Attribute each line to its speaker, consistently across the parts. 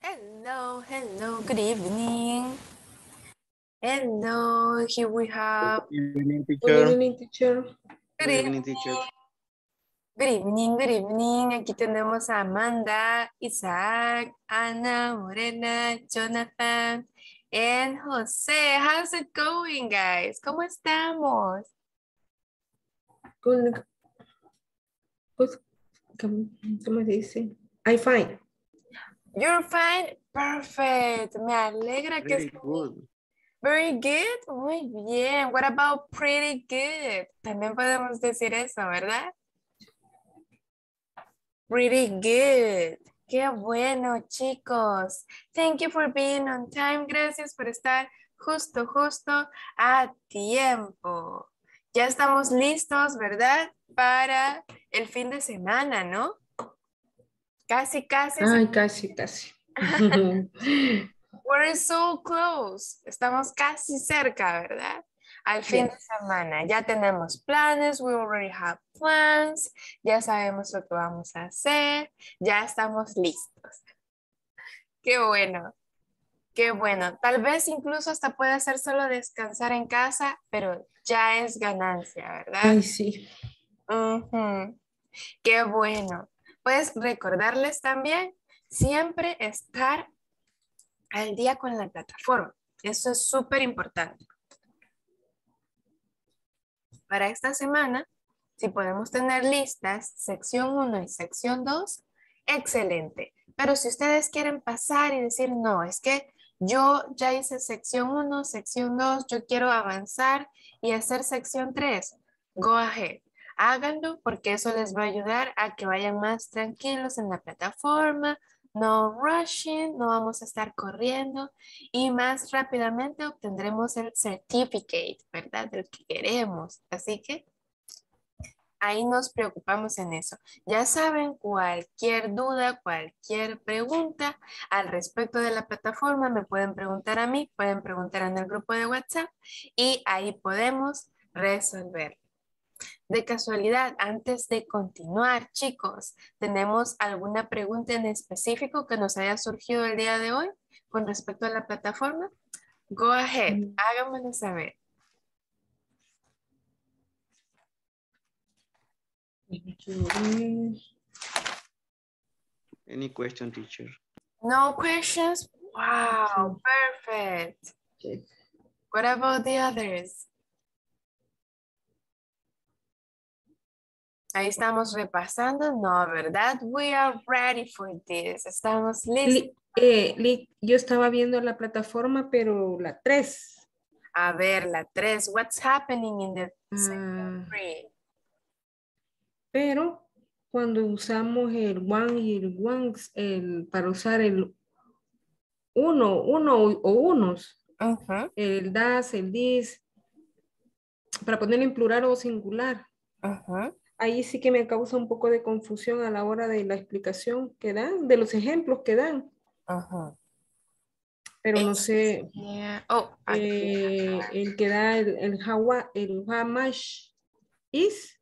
Speaker 1: Hello, hello, good evening. Hello, here we have
Speaker 2: Good evening,
Speaker 3: Good
Speaker 2: teacher.
Speaker 3: evening, teacher.
Speaker 1: good
Speaker 2: Good
Speaker 1: evening,
Speaker 2: evening, teacher.
Speaker 1: good evening, good evening. Aquí tenemos a Amanda, Isaac, Ana, Morena, Jonathan, and José. How's it going, guys? ¿Cómo estamos?
Speaker 3: Good, good, ¿cómo se dice? I'm fine.
Speaker 1: You're fine? Perfect. Me alegra que
Speaker 2: Very good.
Speaker 1: Very good. Muy bien. What about pretty good? También podemos decir eso, ¿verdad? Pretty good. Qué bueno, chicos. Thank you for being on time. Gracias por estar justo a tiempo. Ya estamos listos, ¿verdad? Para el fin de semana, ¿no? Casi.
Speaker 3: Ay, casi.
Speaker 1: We're so close. Estamos casi cerca, ¿verdad? Al fin de
Speaker 3: Yes.
Speaker 1: semana. Ya tenemos planes. We already have plans. Ya sabemos lo que vamos a hacer. Ya estamos listos. Qué bueno. Qué bueno. Tal vez incluso hasta puede ser solo descansar en casa, pero ya es ganancia, ¿verdad?
Speaker 3: Ay, sí.
Speaker 1: Ujú. Qué bueno. Pues recordarles también siempre estar al día con la plataforma. Eso es súper importante. Para esta semana, si podemos tener listas sección 1 y sección 2, excelente. Pero si ustedes quieren pasar y decir, no, es que yo ya hice sección 1, sección 2, yo quiero avanzar y hacer sección 3, go ahead. Háganlo porque eso les va a ayudar a que vayan más tranquilos en la plataforma, no rushing, no vamos a estar corriendo y más rápidamente obtendremos el certificate, ¿verdad? Del que queremos. Así que ahí nos preocupamos en eso. Ya saben, cualquier duda, cualquier pregunta al respecto de la plataforma, me pueden preguntar a mí, pueden preguntar en el grupo de WhatsApp y ahí podemos resolver. De casualidad, antes de continuar, chicos, ¿tenemos alguna pregunta en específico que nos haya surgido el día de hoy con respecto a la plataforma? Go ahead, háganmelo saber.
Speaker 2: Any question, teacher?
Speaker 1: No questions? Wow, perfect.
Speaker 3: Yes.
Speaker 1: What about the others? Ahí estamos repasando. No, ¿verdad? We are ready for this. Estamos listos.
Speaker 3: Yo estaba viendo la plataforma, pero la 3.
Speaker 1: A ver, la 3. What's happening in the second 3?
Speaker 3: Pero cuando usamos el one y el ones, para usar el uno o unos,
Speaker 1: Ujú,
Speaker 3: el das, el dis, para ponerlo en plural o singular.
Speaker 1: ujú.
Speaker 3: Ahí sí que me causa un poco de confusión a la hora de la explicación que dan, de los ejemplos que dan,
Speaker 1: Ujú.
Speaker 3: pero no sé,
Speaker 1: Oh, aquí.
Speaker 3: el que da el how much is,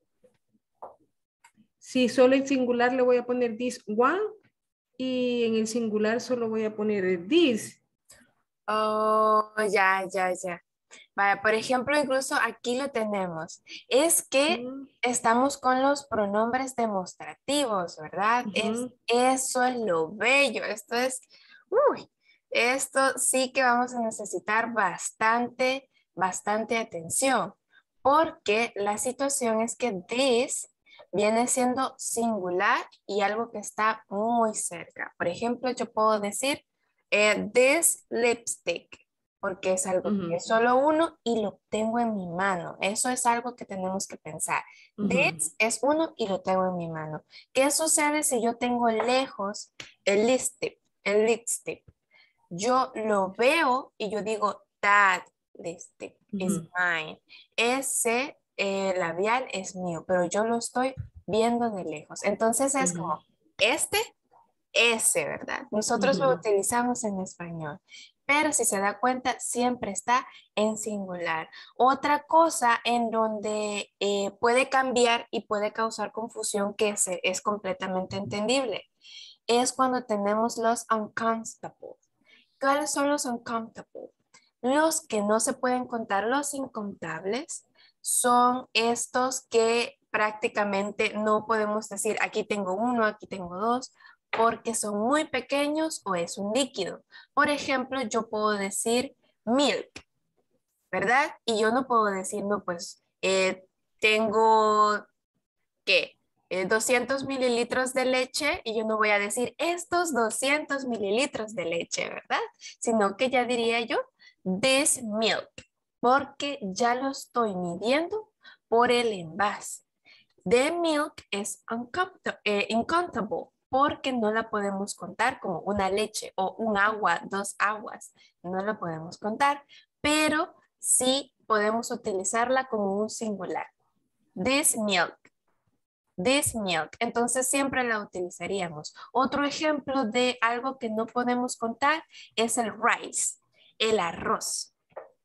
Speaker 3: si solo en singular le voy a poner this one y en el singular solo voy a poner this.
Speaker 1: Oh, ya. Vaya, por ejemplo, incluso aquí lo tenemos. Es que
Speaker 3: Mm,
Speaker 1: estamos con los pronombres demostrativos, ¿verdad?
Speaker 3: ujú,
Speaker 1: Eso es lo bello. Uy, esto sí que vamos a necesitar bastante atención, porque la situación es que this viene siendo singular y algo que está muy cerca. Por ejemplo, yo puedo decir this lipstick porque es algo que
Speaker 3: ujú,
Speaker 1: es solo uno y lo tengo en mi mano. Eso es algo que tenemos que pensar.
Speaker 3: ujú,
Speaker 1: This es uno y lo tengo en mi mano. ¿Qué sucede si yo tengo lejos el lipstick? El lipstick. Yo lo veo y yo digo, that lipstick is
Speaker 3: ujú,
Speaker 1: mine. Ese labial es mío, pero yo lo estoy viendo de lejos. Entonces es
Speaker 3: ujú,
Speaker 1: como, este ese, ¿verdad? Nosotros lo
Speaker 3: ujú,
Speaker 1: utilizamos en español, pero si se da cuenta, siempre está en singular. Otra cosa en donde puede cambiar y puede causar confusión es completamente entendible. es cuando tenemos los uncountable. ¿Cuáles son los uncountable? Los que no se pueden contar, los incontables, son estos que prácticamente no podemos decir aquí tengo uno, aquí tengo dos, porque son muy pequeños o es un líquido. Por ejemplo, yo puedo decir milk, ¿verdad? Y yo no puedo decir, no, pues tengo, ¿qué? 200 mililitros de leche y yo no voy a decir estos 200 mililitros de leche, ¿verdad? Sino que ya diría yo, this milk, porque ya lo estoy midiendo por el envase. The milk es incontable porque no la podemos contar como una leche o un agua, dos aguas. No la podemos contar, pero sí podemos utilizarla como un singular. This milk. This milk. Entonces siempre la utilizaríamos. Otro ejemplo de algo que no podemos contar es el rice, el arroz.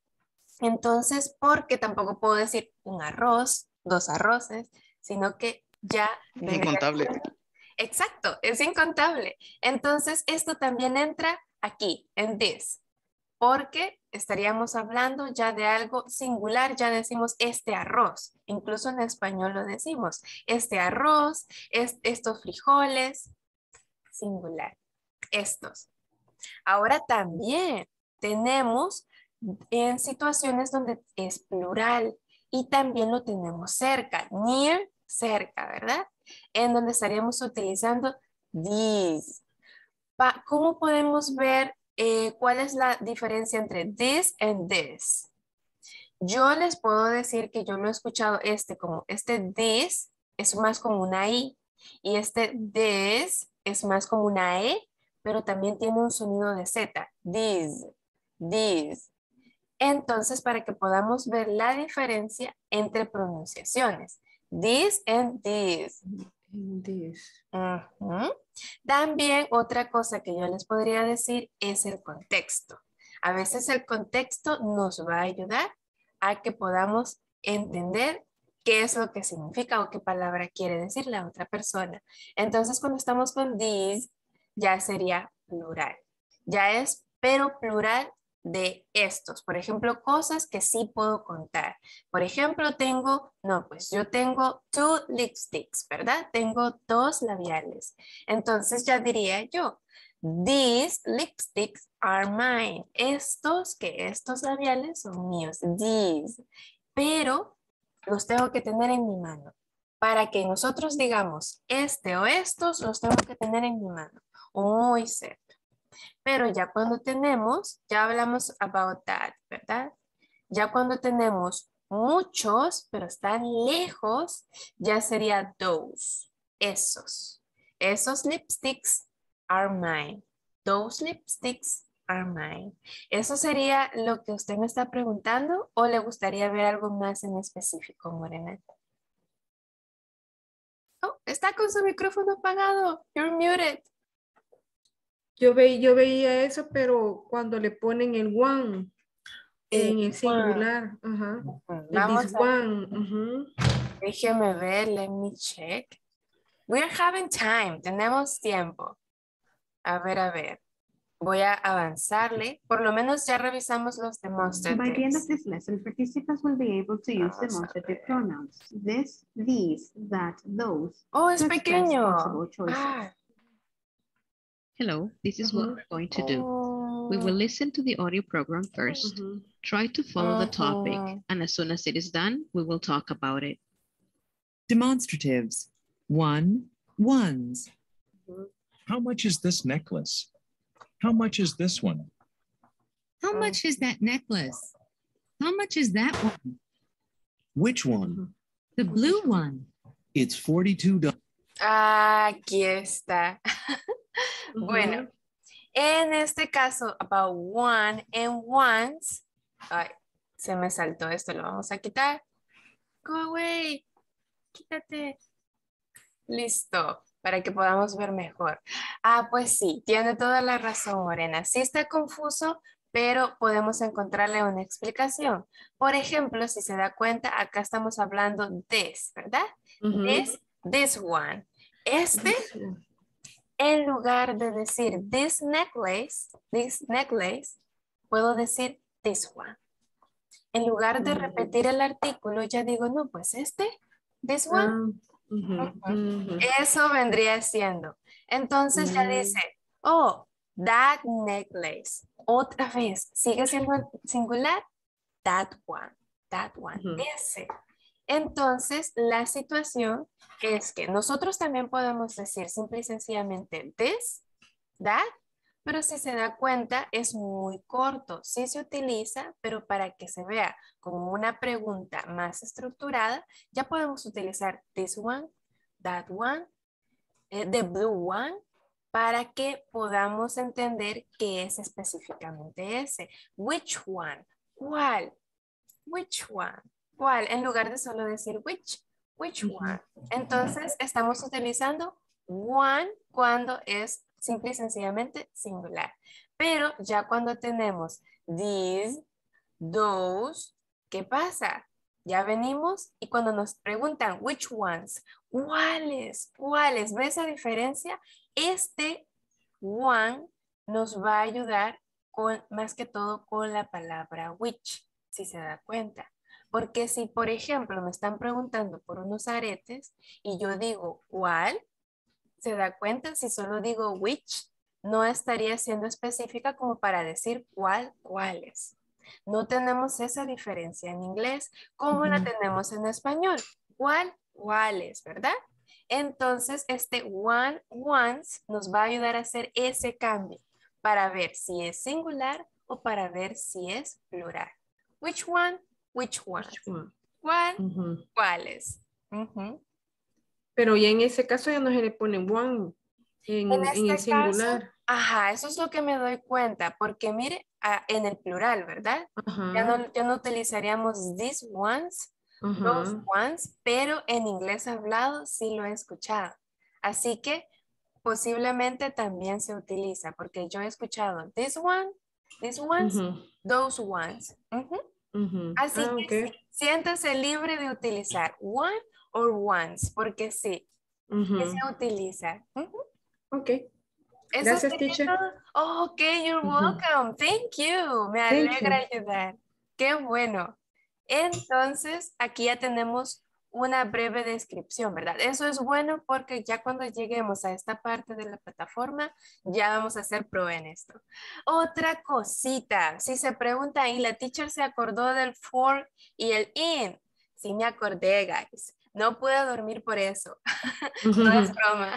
Speaker 1: Entonces, porque tampoco puedo decir un arroz, dos arroces, sino que ya...
Speaker 2: Incontable.
Speaker 1: Exacto, es incontable. Entonces, esto también entra aquí, en this, porque estaríamos hablando ya de algo singular, ya decimos este arroz, incluso en español lo decimos, este arroz, estos frijoles, singular, estos. Ahora también tenemos en situaciones donde es plural y también lo tenemos cerca, near, cerca, ¿verdad? En donde estaríamos utilizando these. ¿Cómo podemos ver cuál es la diferencia entre this and this? Yo les puedo decir que yo lo he escuchado como este this es más como una I y este this es más como una E, pero también tiene un sonido de Z. This, this. Entonces, para que podamos ver la diferencia entre pronunciaciones. This and this.
Speaker 3: This.
Speaker 1: Ujú. También otra cosa que yo les podría decir es el contexto. A veces el contexto nos va a ayudar a que podamos entender qué es lo que significa o qué palabra quiere decir la otra persona. Entonces, cuando estamos con these, ya sería plural. Ya es, pero plural de estos. Por ejemplo, cosas que sí puedo contar. Por ejemplo, yo tengo two lipsticks, ¿verdad? Tengo dos labiales. Entonces ya diría yo, these lipsticks are mine. Estos labiales son míos. These. Pero los tengo que tener en mi mano. Para que nosotros digamos este o estos, los tengo que tener en mi mano. O muy cerca. Pero ya cuando ya hablamos about that, ¿verdad? Ya cuando tenemos muchos, pero están lejos, ya sería those, esos. Esos lipsticks are mine. Those lipsticks are mine. ¿Eso sería lo que usted me está preguntando o le gustaría ver algo más en específico, Morena? Oh, está con su micrófono apagado. You're muted.
Speaker 3: Yo veía eso, pero cuando le ponen el one en el singular, ajá. El this one,
Speaker 1: Déjeme ver, let me check. We're having time, tenemos tiempo. A ver. Voy a avanzarle. Por lo menos ya revisamos los demonstratives.
Speaker 4: By the end of this lesson, participants will be able to use demonstrative pronouns. This, these, that, those.
Speaker 1: Oh, es
Speaker 4: to express
Speaker 1: pequeño.
Speaker 4: possible choices.
Speaker 1: Ah.
Speaker 5: Hello, this is what we're going to do. We will listen to the audio program first, try to follow the topic, and as soon as it is done, we will talk about it.
Speaker 6: Demonstratives. 1. Ones.
Speaker 7: How much is this necklace? How much is this one?
Speaker 8: How much is that necklace? How much is that one?
Speaker 6: Which one?
Speaker 8: The blue one.
Speaker 6: It's $42.
Speaker 1: Aquí está. Bueno, en este caso, about one and ones. Ay, se me saltó esto, lo vamos a quitar. Go away. Quítate. Listo, para que podamos ver mejor. Ah, pues sí, tiene toda la razón, Morena. Sí está confuso, pero podemos encontrarle una explicación. Por ejemplo, si se da cuenta, acá estamos hablando this, ¿verdad? This one. En lugar de decir this necklace, puedo decir this one. En lugar de repetir el artículo, ya digo, no, pues this one. Eso vendría siendo. Entonces ya dice, oh, that necklace. Otra vez, sigue siendo singular. That one, ese. Entonces, la situación es que nosotros también podemos decir simple y sencillamente this, that, pero si se da cuenta es muy corto. Sí se utiliza, pero para que se vea como una pregunta más estructurada, ya podemos utilizar this one, that one, the blue one, para que podamos entender qué es específicamente ese. Which one? ¿Cuál? Which one? ¿Cuál? En lugar de solo decir which one. Entonces, estamos utilizando one cuando es simple y sencillamente singular. Pero ya cuando tenemos these, those, ¿qué pasa? Ya venimos y cuando nos preguntan which ones, ¿cuáles? ¿Cuáles? ¿Ves esa diferencia? Este one nos va a ayudar con, más que todo con la palabra which, si se da cuenta. Porque si, por ejemplo, me están preguntando por unos aretes y yo digo ¿cuál? ¿Se da cuenta? Si solo digo which, no estaría siendo específica como para decir cuáles. No tenemos esa diferencia en inglés como la tenemos en español. ¿Cuáles? ¿Verdad? Entonces, este one, ones nos va a ayudar a hacer ese cambio para ver si es singular o para ver si es plural. Which one? Which one? ¿Cuál? ¿Cuáles?
Speaker 3: Pero ya en ese caso ya no se le pone one en el singular.
Speaker 1: Caso, ajá, eso es lo que me doy cuenta, porque mire, en el plural, ¿verdad? Ya no utilizaríamos these ones, those ones, pero en inglés hablado sí lo he escuchado. Así que posiblemente también se utiliza, porque yo he escuchado this one, these ones, those ones. Así que sí, siéntase libre de utilizar one or ones, porque sí, que se utiliza.
Speaker 3: Ok.
Speaker 1: Eso
Speaker 3: Gracias,
Speaker 1: sería
Speaker 3: teacher.
Speaker 1: todo. Oh, ok, you're welcome. Thank you. Me alegra ayudar. Qué bueno. Entonces, aquí ya tenemos una breve descripción, ¿verdad? Eso es bueno porque ya cuando lleguemos a esta parte de la plataforma, ya vamos a hacer pro en esto. Otra cosita, si se pregunta y la teacher se acordó del for y el in. Sí me acordé, guys. No pude dormir por eso. No es broma.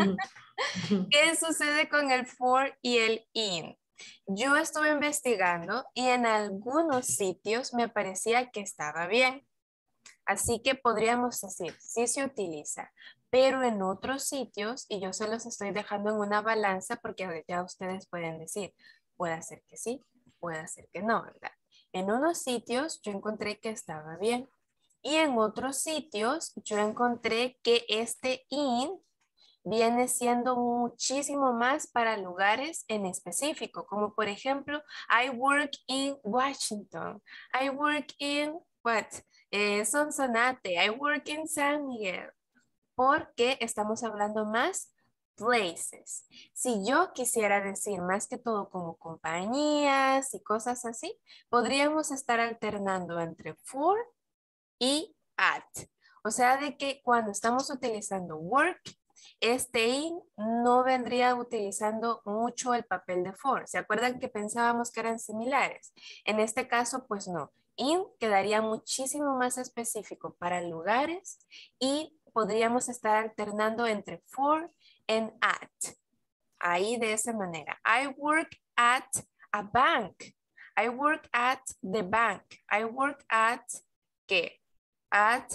Speaker 1: ¿Qué sucede con el for y el in? Yo estuve investigando y en algunos sitios me parecía que estaba bien. Así que podríamos decir, sí se utiliza, pero en otros sitios, y yo se los estoy dejando en una balanza porque ya ustedes pueden decir, puede ser que sí, puede ser que no, ¿verdad? En unos sitios yo encontré que estaba bien y en otros sitios yo encontré que este in viene siendo muchísimo más para lugares en específico, como por ejemplo, I work in Washington, I work in what? Sonsonate, I work in San Miguel, porque estamos hablando más places. Si yo quisiera decir más que todo como compañías y cosas así, podríamos estar alternando entre for y at. O sea, de que cuando estamos utilizando work, este in no vendría utilizando mucho el papel de for. ¿Se acuerdan que pensábamos que eran similares? En este caso, pues no. In quedaría muchísimo más específico para lugares y podríamos estar alternando entre for and at. Ahí de esa manera. I work at a bank. I work at the bank. I work at, ¿qué? At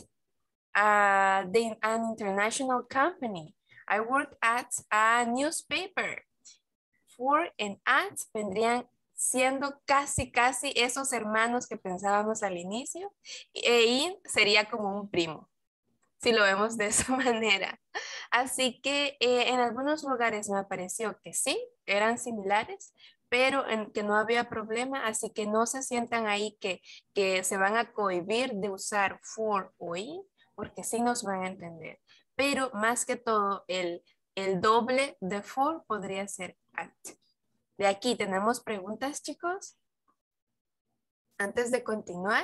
Speaker 1: an international company. I work at a newspaper. For and at vendrían siendo casi esos hermanos que pensábamos al inicio. E in sería como un primo, si lo vemos de esa manera. Así que en algunos lugares me pareció que sí, eran similares, pero en que no había problema, así que no se sientan ahí que se van a cohibir de usar for o in, porque sí nos van a entender. Pero más que todo, el el doble de for podría ser at. De aquí, ¿tenemos preguntas, chicos? Antes de continuar.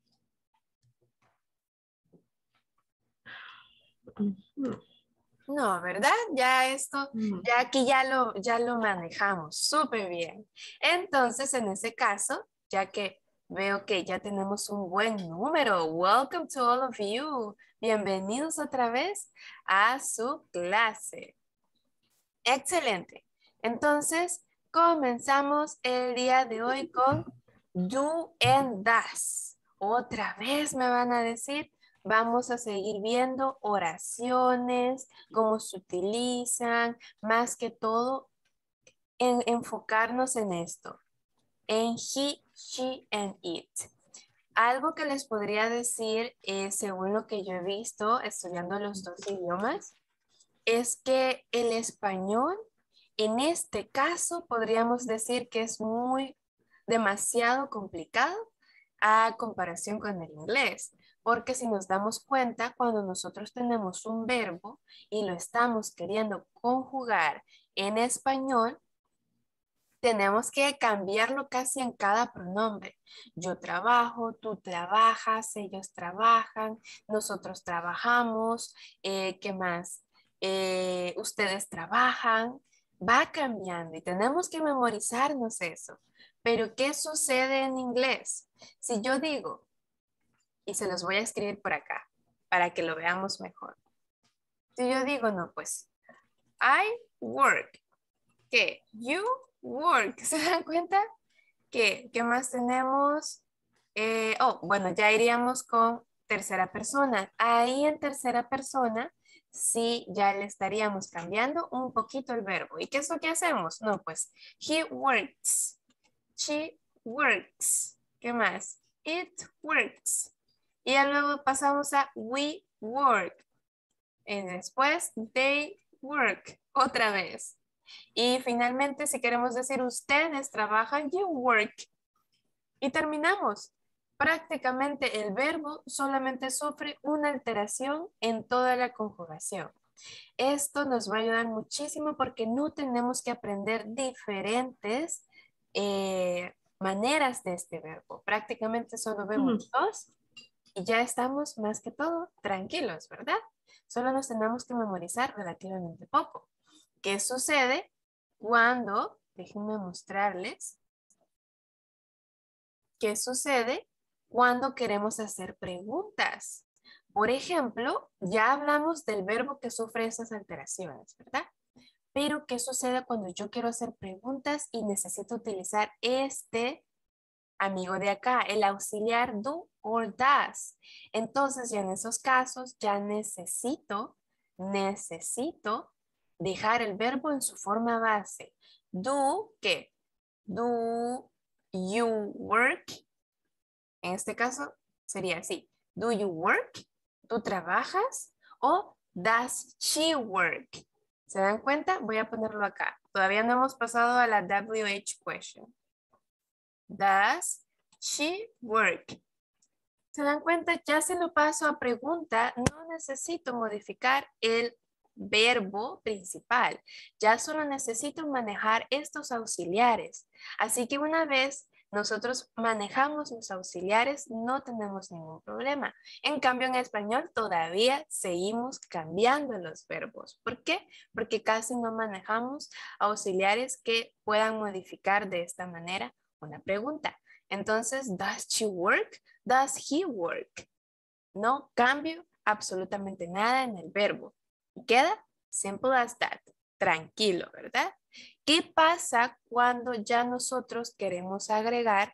Speaker 1: No, ¿verdad? Ya esto, ya aquí ya lo manejamos súper bien. Entonces, en ese caso, ya que veo que ya tenemos un buen número. Welcome to all of you. Bienvenidos otra vez a su clase. Excelente. Entonces, comenzamos el día de hoy con do and does. Otra vez me van a decir, vamos a seguir viendo oraciones, cómo se utilizan, más que todo, enfocarnos en esto, en he, she, and it. Algo que les podría decir, según lo que yo he visto estudiando los dos idiomas, es que el español, en este caso, podríamos decir que es demasiado complicado a comparación con el inglés. Porque si nos damos cuenta, cuando nosotros tenemos un verbo y lo estamos queriendo conjugar en español, tenemos que cambiarlo casi en cada pronombre. Yo trabajo, tú trabajas, ellos trabajan, nosotros trabajamos, ¿qué más? Ustedes trabajan, va cambiando y tenemos que memorizarnos eso. Pero ¿qué sucede en inglés? Si yo digo, y se los voy a escribir por acá, para que lo veamos mejor. Si yo digo, no, pues, I work, ¿qué? You work, ¿se dan cuenta? ¿Qué más tenemos? Bueno, ya iríamos con tercera persona. Ahí en tercera persona, sí, ya le estaríamos cambiando un poquito el verbo. ¿Y qué es lo que hacemos? No, pues, he works, she works, ¿qué más? It works. Y ya luego pasamos a we work. Y después, they work, otra vez. Y finalmente, si queremos decir ustedes trabajan, you work. Y terminamos. Prácticamente el verbo solamente sufre una alteración en toda la conjugación. Esto nos va a ayudar muchísimo porque no tenemos que aprender diferentes maneras de este verbo. Prácticamente solo vemos dos y ya estamos más que todo tranquilos, ¿verdad? Solo nos tenemos que memorizar relativamente poco. ¿Qué sucede cuando, déjenme mostrarles, qué sucede cuando queremos hacer preguntas? Por ejemplo, ya hablamos del verbo que sufre esas alteraciones, ¿verdad? Pero ¿qué sucede cuando yo quiero hacer preguntas y necesito utilizar este amigo de acá, el auxiliar do or does? Entonces, ya en esos casos, ya necesito dejar el verbo en su forma base. Do, ¿qué? Do you work? En este caso sería así. Do you work? ¿Tú trabajas? O does she work? ¿Se dan cuenta? Voy a ponerlo acá. Todavía no hemos pasado a la WH question. Does she work? ¿Se dan cuenta? Ya se lo paso a pregunta. No necesito modificar el verbo principal. Ya solo necesito manejar estos auxiliares. Así que una vez nosotros manejamos los auxiliares, no tenemos ningún problema. En cambio, en español todavía seguimos cambiando los verbos. ¿Por qué? Porque casi no manejamos auxiliares que puedan modificar de esta manera una pregunta. Entonces, does she work? Does he work? No cambio absolutamente nada en el verbo. Y queda simple as that. Tranquilo, ¿verdad? ¿Qué pasa cuando ya nosotros queremos agregar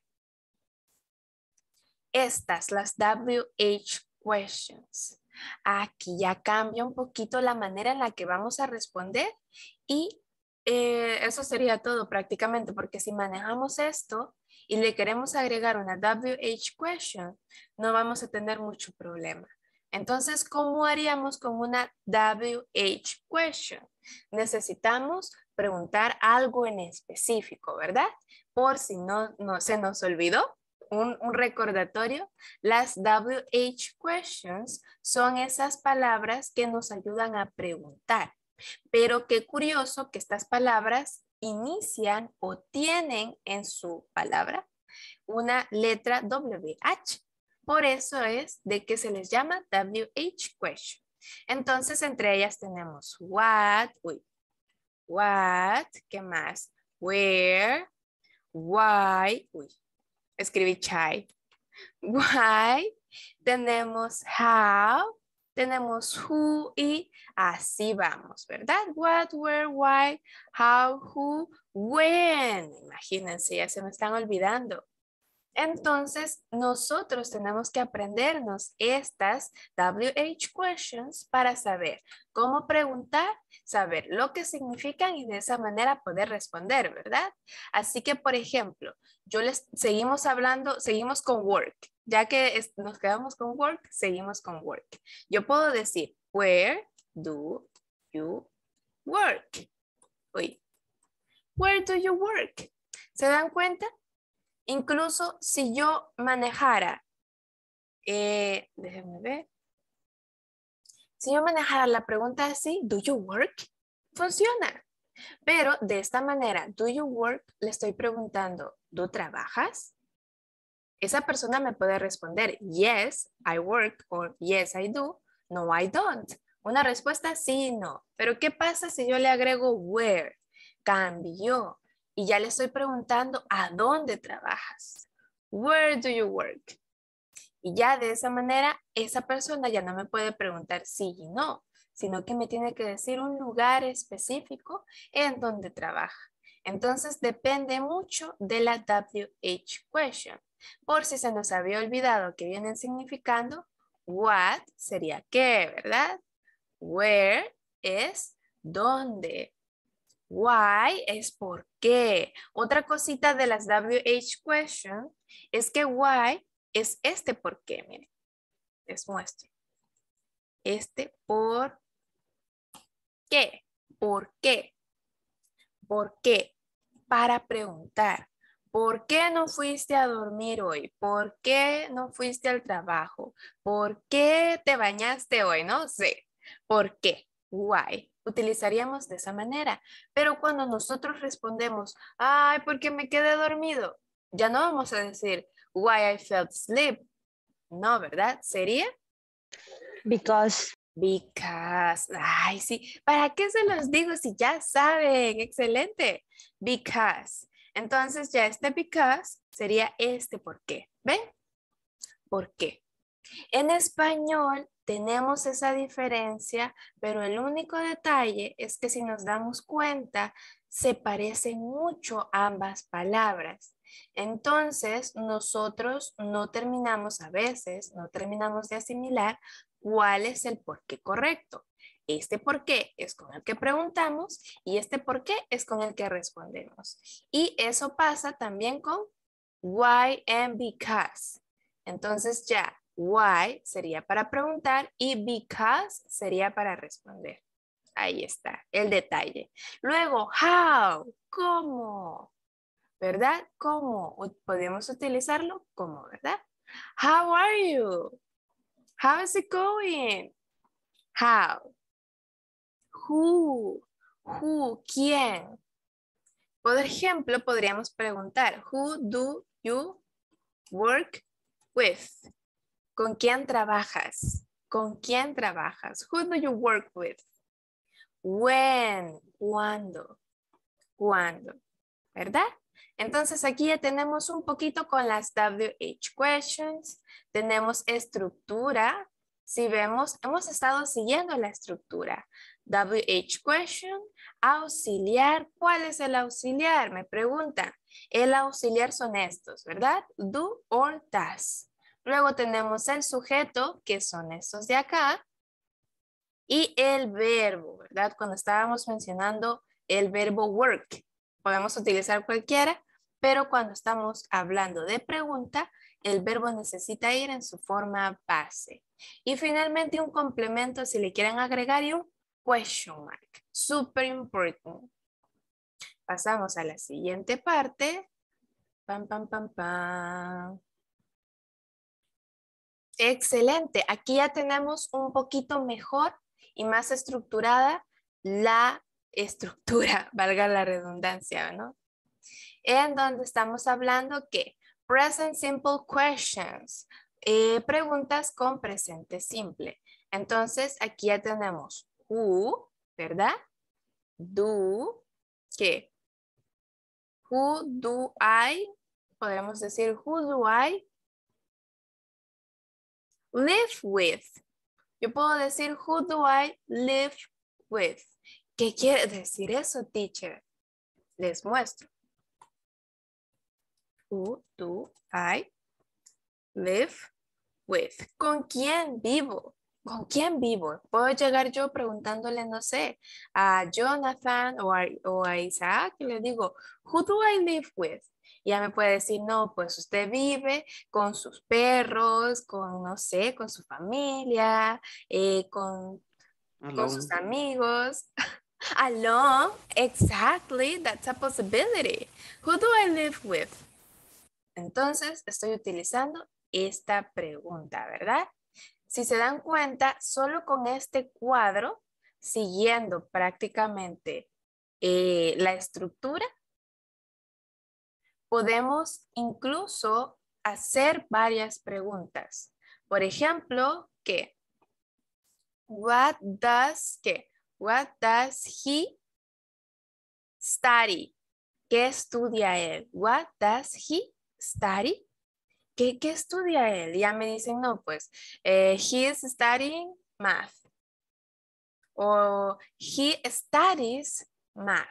Speaker 1: las WH questions? Aquí ya cambia un poquito la manera en la que vamos a responder y eso sería todo prácticamente, porque si manejamos esto y le queremos agregar una WH question, no vamos a tener mucho problema. Entonces, ¿cómo haríamos con una WH question? Necesitamos preguntar algo en específico, ¿verdad? Por si no se nos olvidó, un recordatorio, las WH questions son esas palabras que nos ayudan a preguntar. Pero qué curioso que estas palabras inician o tienen en su palabra una letra WH. Por eso es de que se les llama WH question. Entonces, entre ellas tenemos what, ¿qué más? Where, why, escribí chai. Why, tenemos how, tenemos who y así vamos, ¿verdad? What, where, why, how, who, when. Imagínense, ya se me están olvidando. Entonces, nosotros tenemos que aprendernos estas WH questions para saber cómo preguntar, saber lo que significan y de esa manera poder responder, ¿verdad? Así que, por ejemplo, seguimos hablando, seguimos con work. Ya que nos quedamos con work, seguimos con work. Yo puedo decir, where do you work? Where do you work? ¿Se dan cuenta? Incluso si yo manejara, déjenme ver. Si yo manejara la pregunta así, do you work? Funciona. Pero de esta manera, do you work, le estoy preguntando, ¿tú trabajas? Esa persona me puede responder, yes, I work, or yes, I do, no, I don't. Una respuesta sí y no. Pero ¿qué pasa si yo le agrego where? Cambió. Y ya le estoy preguntando, ¿a dónde trabajas? Where do you work? Y ya de esa manera, esa persona ya no me puede preguntar sí y no, sino que me tiene que decir un lugar específico en donde trabaja. Entonces depende mucho de la WH question. Por si se nos había olvidado que vienen significando, what sería qué, ¿verdad? Where es dónde. Why es por qué. Otra cosita de las WH question es que why es este por qué. Miren, les muestro. Este por qué. ¿Por qué? ¿Por qué? Para preguntar. ¿Por qué no fuiste a dormir hoy? ¿Por qué no fuiste al trabajo? ¿Por qué te bañaste hoy? No sé. ¿Por qué? Why. Utilizaríamos de esa manera. Pero cuando nosotros respondemos, ay, ¿por qué me quedé dormido? Ya no vamos a decir, why I felt asleep. No, ¿verdad? ¿Sería?
Speaker 2: Because.
Speaker 1: Because. Ay, sí. ¿Para qué se los digo si ya saben? Excelente. Because. Entonces ya este because sería este por qué. ¿Ven? ¿Por qué? En español tenemos esa diferencia, pero el único detalle es que si nos damos cuenta, se parecen mucho ambas palabras. Entonces, nosotros no terminamos a veces, no terminamos de asimilar cuál es el por qué correcto. Este por qué es con el que preguntamos y este por qué es con el que respondemos. Y eso pasa también con why and because. Entonces ya, why sería para preguntar y because sería para responder. Ahí está el detalle. Luego, how, ¿cómo? ¿Verdad? ¿Cómo? Podemos utilizarlo como, ¿verdad? How are you? How is it going? How. Who. Who, ¿quién? Por ejemplo, podríamos preguntar, who do you work with? ¿Con quién trabajas? ¿Con quién trabajas? Who do you work with? When, ¿cuándo? ¿Cuándo? ¿Verdad? Entonces aquí ya tenemos un poquito con las WH questions. Tenemos estructura. Si vemos, hemos estado siguiendo la estructura. WH question, auxiliar. ¿Cuál es el auxiliar? Me preguntan. El auxiliar son estos, ¿verdad? Do or does. Luego tenemos el sujeto, que son estos de acá. Y el verbo, ¿verdad? Cuando estábamos mencionando el verbo work, podemos utilizar cualquiera, pero cuando estamos hablando de pregunta, el verbo necesita ir en su forma base. Y finalmente un complemento, si le quieren agregar, y un question mark. Super important. Pasamos a la siguiente parte. Pam, pam, pam, pam. Excelente. Aquí ya tenemos un poquito mejor y más estructurada la estructura, valga la redundancia, ¿no? En donde estamos hablando que present simple questions, preguntas con presente simple. Entonces, aquí ya tenemos who, ¿verdad? Do, ¿qué? Who do I, podemos decir who do I live with. Yo puedo decir who do I live with. ¿Qué quiere decir eso, teacher? Les muestro. Who do I live with? ¿Con quién vivo? ¿Con quién vivo? Puedo llegar yo preguntándole, no sé, a Jonathan o a Isaac y le digo, who do I live with? Ya me puede decir, no, pues usted vive con sus perros, con, no sé, con su familia, con sus amigos. Alone, exactly, that's a possibility. Who do I live with? Entonces, estoy utilizando esta pregunta, ¿verdad? Si se dan cuenta, solo con este cuadro, siguiendo prácticamente la estructura, podemos incluso hacer varias preguntas. Por ejemplo, ¿qué? What does he study? ¿Qué estudia él? What does he study? ¿Qué estudia él? Ya me dicen, no, pues, he is studying math. O he studies math.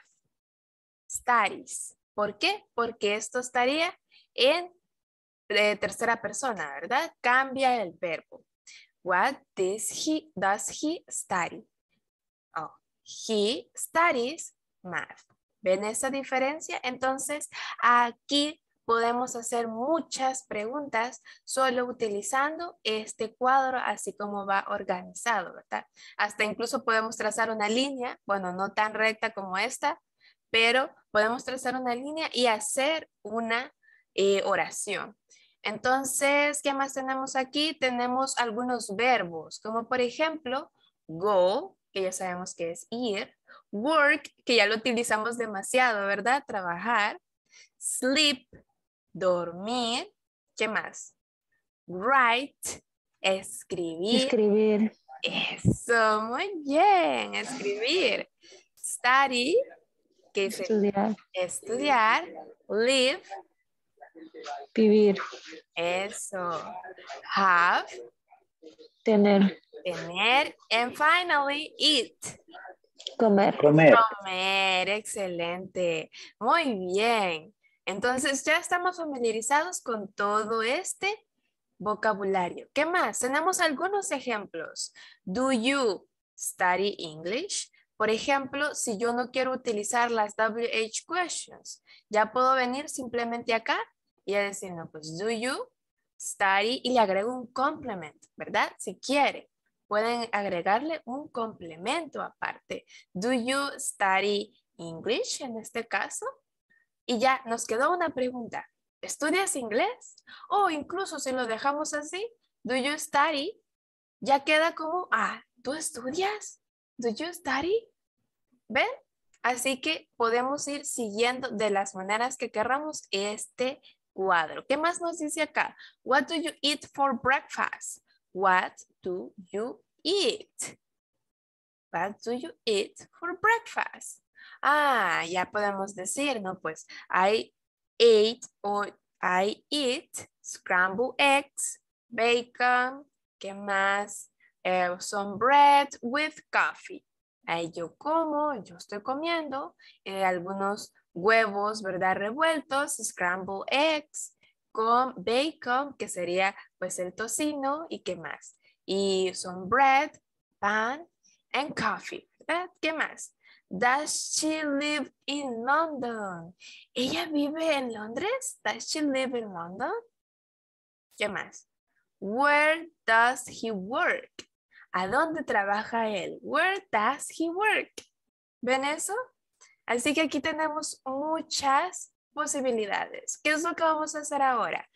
Speaker 1: Studies. ¿Por qué? Porque esto estaría en tercera persona, ¿verdad? Cambia el verbo. What does he study? Oh, he studies math. ¿Ven esa diferencia? Entonces, aquí podemos hacer muchas preguntas solo utilizando este cuadro así como va organizado, ¿verdad? Hasta incluso podemos trazar una línea, bueno, no tan recta como esta, pero podemos trazar una línea y hacer una oración. Entonces, ¿qué más tenemos aquí? Tenemos algunos verbos, como por ejemplo, go, que ya sabemos que es ir, work, que ya lo utilizamos demasiado, ¿verdad? Trabajar, sleep, dormir, ¿qué más? Write, escribir.
Speaker 2: Escribir.
Speaker 1: Eso, muy bien, escribir. Study, que es estudiar, live,
Speaker 2: vivir,
Speaker 1: eso, have,
Speaker 2: tener,
Speaker 1: and finally, eat.
Speaker 2: comer.
Speaker 1: Comer, excelente. Muy bien. Entonces ya estamos familiarizados con todo este vocabulario. ¿Qué más? Tenemos algunos ejemplos. Do you study English? Por ejemplo, si yo no quiero utilizar las WH questions, ya puedo venir simplemente acá y a decir, no, pues do you study y le agrego un complement, ¿verdad? Si quiere, pueden agregarle un complemento aparte. Do you study English en este caso? Y ya nos quedó una pregunta. ¿Estudias inglés? O incluso si lo dejamos así, do you study? Ya queda como, ¿tú estudias? Do you study? ¿Ven? Así que podemos ir siguiendo de las maneras que querramos este cuadro. ¿Qué más nos dice acá? What do you eat for breakfast? What do you eat? What do you eat for breakfast? Ya podemos decir, ¿no? Pues I ate o I eat scrambled eggs, bacon, ¿qué más? Some bread with coffee. Ahí yo estoy comiendo algunos huevos, ¿verdad? Revueltos, scrambled eggs, con bacon, que sería pues el tocino, y ¿qué más? Y some bread, pan, and coffee, ¿verdad? ¿Qué más? Does she live in London? ¿Ella vive en Londres? Does she live in London? ¿Qué más? Where does he work? ¿A dónde trabaja él? Where does he work? ¿Ven eso? Así que aquí tenemos muchas posibilidades. ¿Qué es lo que vamos a hacer ahora?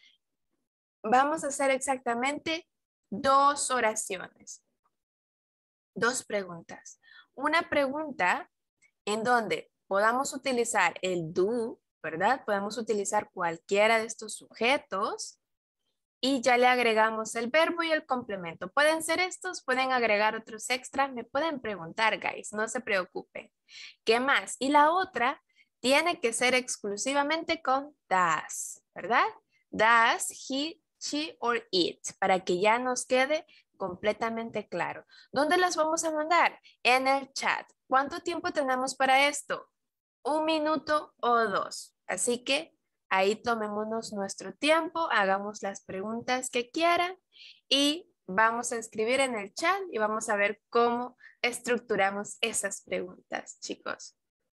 Speaker 1: Vamos a hacer exactamente 2 oraciones. 2 preguntas. una pregunta en donde podamos utilizar el do, ¿verdad? Podemos utilizar cualquiera de estos sujetos y ya le agregamos el verbo y el complemento. Pueden ser estos, pueden agregar otros extras, me pueden preguntar, guys, no se preocupen. ¿Qué más? Y la otra tiene que ser exclusivamente con does, ¿verdad? Does he, she, or it, para que ya nos quede completamente claro. ¿Dónde las vamos a mandar? En el chat. ¿Cuánto tiempo tenemos para esto? 1 minuto o 2. Así que ahí tomémonos nuestro tiempo, hagamos las preguntas que quieran y vamos a escribir en el chat y vamos a ver cómo estructuramos esas preguntas, chicos.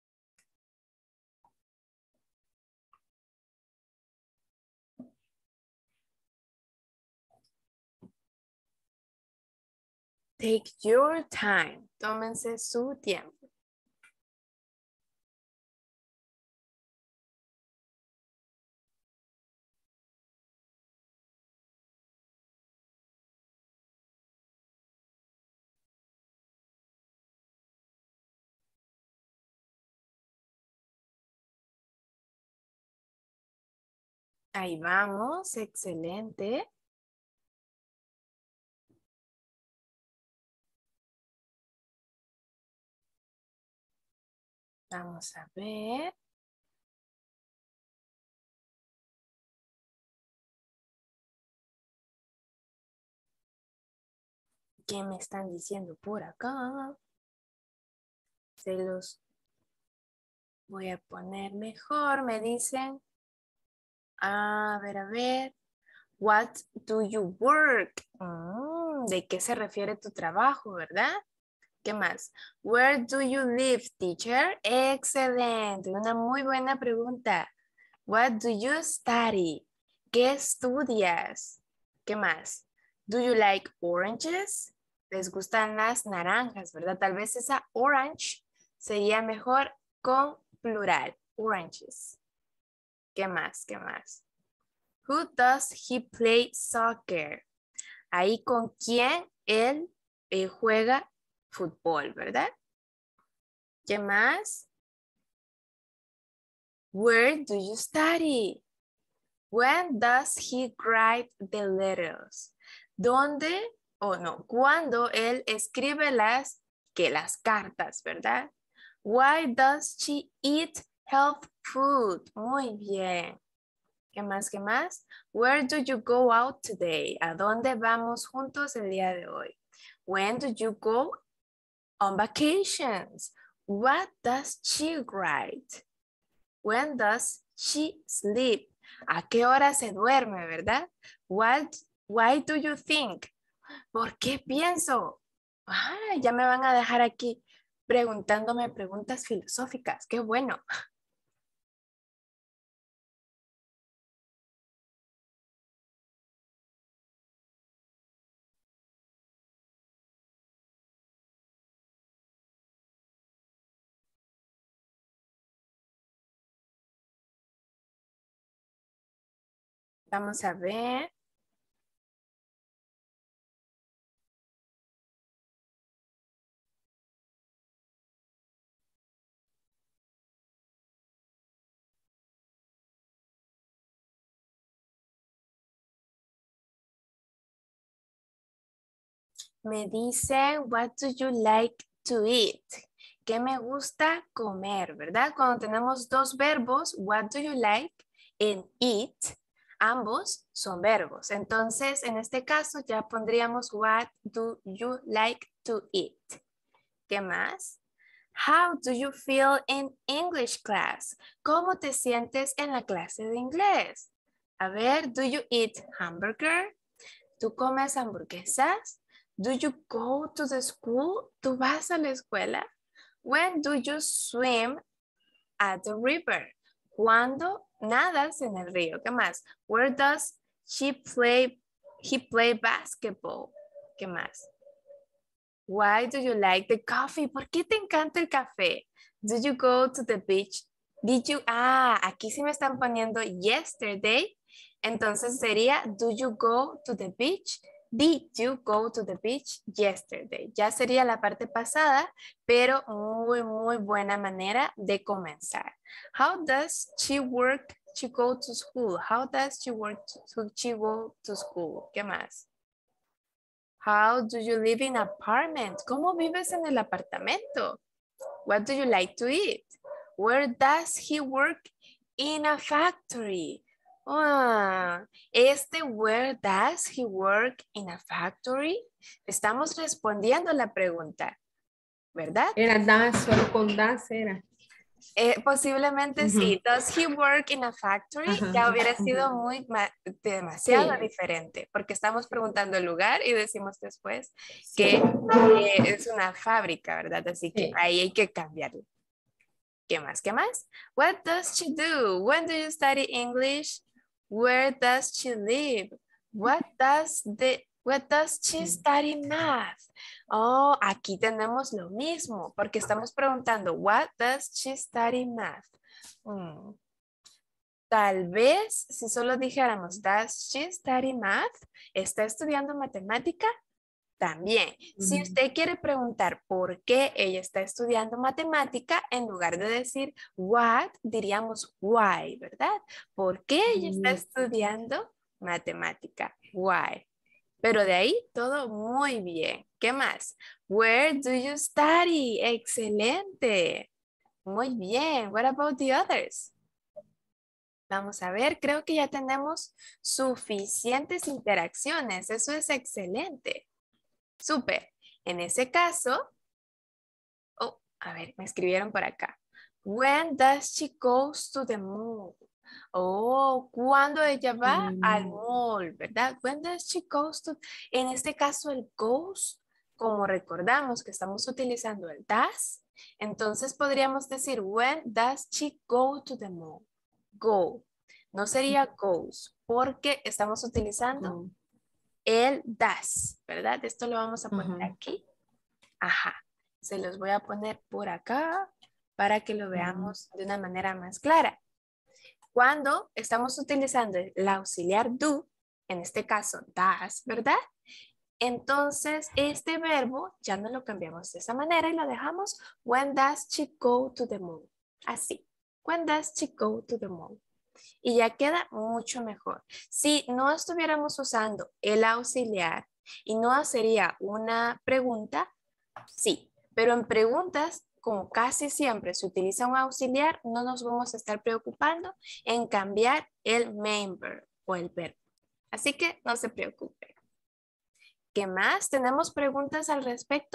Speaker 1: Take your time. Tómense su tiempo. Ahí vamos, excelente. Vamos a ver. ¿Qué me están diciendo por acá? Se los voy a poner mejor, me dicen. A ver. What do you work? ¿De qué se refiere tu trabajo, verdad? ¿Qué más? Where do you live, teacher? Excelente, una muy buena pregunta. What do you study? ¿Qué estudias? ¿Qué más? Do you like oranges? Les gustan las naranjas, ¿verdad? Tal vez esa orange sería mejor con plural, oranges. ¿Qué más? ¿Qué más? Who does he play soccer? Ahí con quién él juega fútbol, ¿verdad? ¿Qué más? Where do you study? When does he write the letters? ¿Dónde o no? ¿Cuándo él escribe las cartas, verdad? Why does she eat health food? Muy bien. ¿Qué más? ¿Qué más? Where do you go out today? ¿A dónde vamos juntos el día de hoy? When do you go on vacations? What does she write? When does she sleep? ¿A qué hora se duerme, verdad? Why do you think? ¿Por qué pienso? Ya me van a dejar aquí preguntándome preguntas filosóficas. ¡Qué bueno! Vamos a ver. Me dicen, what do you like to eat? ¿Qué me gusta comer, verdad? Cuando tenemos dos verbos, what do you like and eat, ambos son verbos. Entonces, en este caso ya pondríamos what do you like to eat. ¿Qué más? How do you feel in English class? ¿Cómo te sientes en la clase de inglés? A ver, do you eat hamburger? ¿Tú comes hamburguesas? Do you go to the school? ¿Tú vas a la escuela? When do you swim at the river? ¿Cuándo nadas en el río? ¿Qué más? Where does he play basketball? ¿Qué más? Why do you like the coffee? ¿Por qué te encanta el café? Do you go to the beach? Aquí sí me están poniendo yesterday. Entonces sería, do you go to the beach Did you go to the beach yesterday? Ya sería la parte pasada, pero muy buena manera de comenzar. How does she work to go to school? How does she work to go to school? ¿Qué más? How do you live in apartment? ¿Cómo vives en el apartamento? What do you like to eat? Where does he work? In a factory. Where does he work in a factory? Estamos respondiendo la pregunta, ¿verdad?
Speaker 3: Era das, solo con das era.
Speaker 1: Posiblemente sí. Does he work in a factory? Ya hubiera sido demasiado diferente, porque estamos preguntando el lugar y decimos después que es una fábrica, ¿verdad? Así que ahí hay que cambiarlo. ¿Qué más? ¿Qué más? What does she do? When do you study English? Where does she live? What does she study math? Oh, aquí tenemos lo mismo, porque estamos preguntando, what does she study math? Tal vez, si solo dijéramos, does she study math? ¿Está estudiando matemática? También, si usted quiere preguntar por qué ella está estudiando matemática, en lugar de decir what, diríamos why, ¿verdad? ¿Por qué ella está estudiando matemática? Why. Pero de ahí todo muy bien. ¿Qué más? Where do you study? Excelente. Muy bien. What about the others? Vamos a ver, creo que ya tenemos suficientes interacciones. Eso es excelente. Súper. En ese caso, a ver, me escribieron por acá. When does she go to the mall? Cuando ella va al mall, ¿verdad? When does she go to... En este caso, el goes, como recordamos que estamos utilizando el does, entonces podríamos decir, when does she go to the mall? Go. No sería goes, porque estamos utilizando el does, ¿verdad? Esto lo vamos a poner aquí. Ajá. Se los voy a poner por acá para que lo veamos de una manera más clara. Cuando estamos utilizando el auxiliar do, en este caso does, ¿verdad? Entonces este verbo ya no lo cambiamos de esa manera y lo dejamos when does she go to the mall. Así. When does she go to the mall? Y ya queda mucho mejor. Si no estuviéramos usando el auxiliar y no sería una pregunta, sí. Pero en preguntas, como casi siempre se utiliza un auxiliar, no nos vamos a estar preocupando en cambiar el main verb o el verbo. Así que no se preocupen. ¿Qué más? ¿Tenemos preguntas al respecto?